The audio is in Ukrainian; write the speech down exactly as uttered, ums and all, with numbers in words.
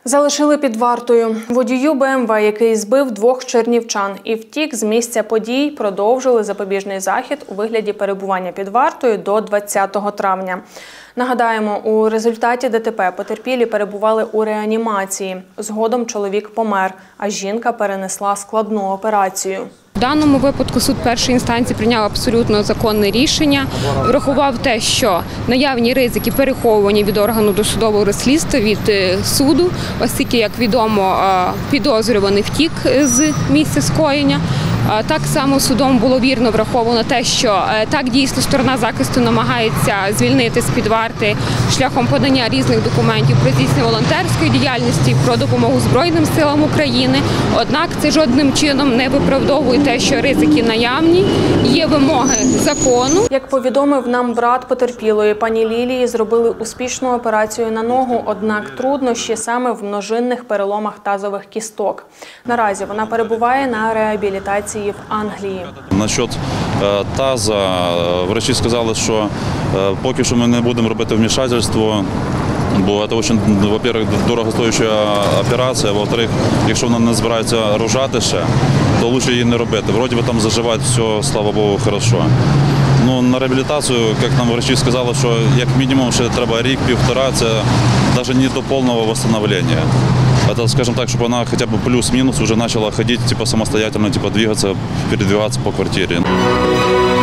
Залишили під вартою. Водію Бе Ем Ве, який збив двох чернівчан і втік з місця подій, продовжили запобіжний захід у вигляді перебування під вартою до двадцятого травня. Нагадаємо, у результаті Де Те Пе потерпілі перебували у реанімації. Згодом чоловік помер, а жінка перенесла складну операцію. В даному випадку суд першої інстанції прийняв абсолютно законне рішення, врахував те, що наявні ризики переховування від органу досудового розслідства від суду, оскільки, як відомо, підозрюваний втік з місця скоєння. Так само судом було вірно враховано те, що так дійсно сторона захисту намагається звільнити з-під варти шляхом подання різних документів про здійснення волонтерської діяльності, про допомогу Збройним силам України. Однак це жодним чином не виправдовує те, що ризики наявні, є вимоги закону. Як повідомив нам брат потерпілої, пані Лілії зробили успішну операцію на ногу, однак труднощі саме в множинних переломах тазових кісток. Наразі вона перебуває на реабілітації в Англії. Насчет таза, врачі сказали, що поки що ми не будемо робити вмішательство, бо це дуже, во-первых, дорогостояща операція, во-вторых, якщо вона не збирається рожати ще, то краще її не робити. Вроді би там заживати все, слава Богу, хорошо. Ну, на реабілітацію, як нам врачі сказали, що як мінімум ще треба рік-півтора, це навіть не до повного відновлення. Это, скажем так, чтобы она хотя бы плюс-минус уже начала ходить, типа самостоятельно, типа двигаться, передвигаться по квартире.